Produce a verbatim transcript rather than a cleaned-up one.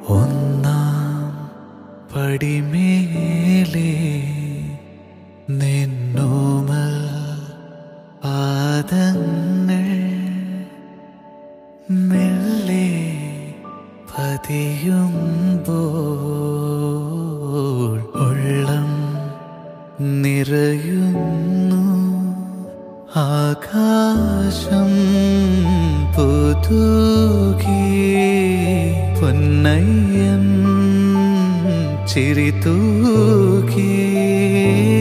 ഒന്നാം പടിമേലെ നിന്നോമൽ പാദങ്ങൾ മെല്ലെ പതിയുമ്പോൾ ഉള്ളം നിറയുന്നു. ആകാശം പുതുകി പൊന്നയ്യൻ ചിരി തൂകി